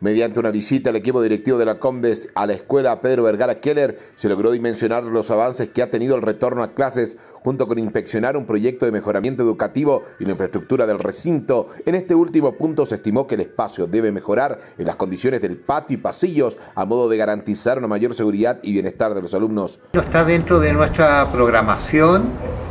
Mediante una visita al equipo directivo de la Comdes a la escuela Pedro Vergara Keller, se logró dimensionar los avances que ha tenido el retorno a clases, junto con inspeccionar un proyecto de mejoramiento educativo y la infraestructura del recinto. En este último punto se estimó que el espacio debe mejorar en las condiciones del patio y pasillos, a modo de garantizar una mayor seguridad y bienestar de los alumnos. Está dentro de nuestra programación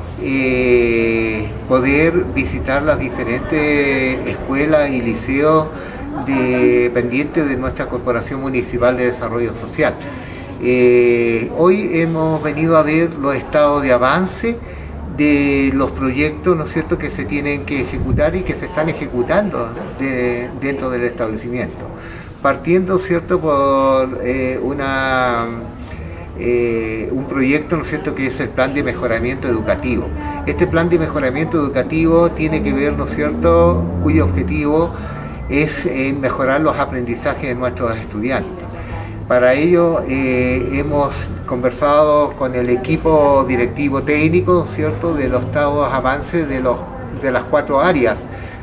poder visitar las diferentes escuelas y liceos dependientes de nuestra Corporación Municipal de Desarrollo Social. Hoy hemos venido a ver los estados de avance de los proyectos, ¿no es cierto?, que se tienen que ejecutar y que se están ejecutando dentro del establecimiento. Partiendo, ¿cierto?, por un proyecto, ¿no es cierto?, que es el plan de mejoramiento educativo. Este plan de mejoramiento educativo tiene que ver, ¿no es cierto?, cuyo objetivo es mejorar los aprendizajes de nuestros estudiantes. Para ello hemos conversado con el equipo directivo técnico, ¿cierto?, de los estados avances de las 4 áreas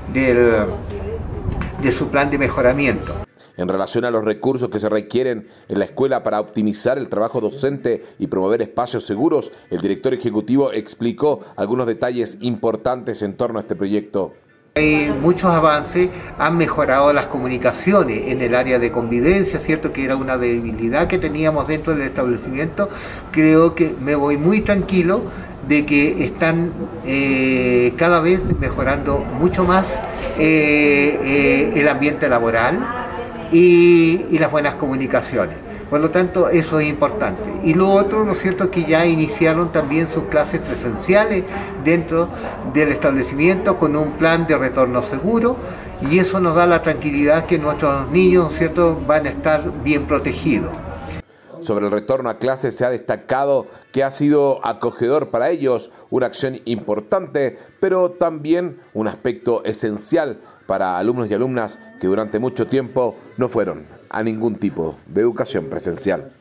de su plan de mejoramiento. En relación a los recursos que se requieren en la escuela para optimizar el trabajo docente y promover espacios seguros, el director ejecutivo explicó algunos detalles importantes en torno a este proyecto. Hay muchos avances, han mejorado las comunicaciones en el área de convivencia, ¿cierto?, que era una debilidad que teníamos dentro del establecimiento. Creo que me voy muy tranquilo de que están cada vez mejorando mucho más el ambiente laboral y las buenas comunicaciones. Por lo tanto, eso es importante. Y lo otro, ¿no es cierto?, es que ya iniciaron también sus clases presenciales dentro del establecimiento con un plan de retorno seguro, y eso nos da la tranquilidad que nuestros niños, ¿no es cierto?, van a estar bien protegidos. Sobre el retorno a clases se ha destacado que ha sido acogedor para ellos, una acción importante, pero también un aspecto esencial para alumnos y alumnas que durante mucho tiempo no fueron a ningún tipo de educación presencial.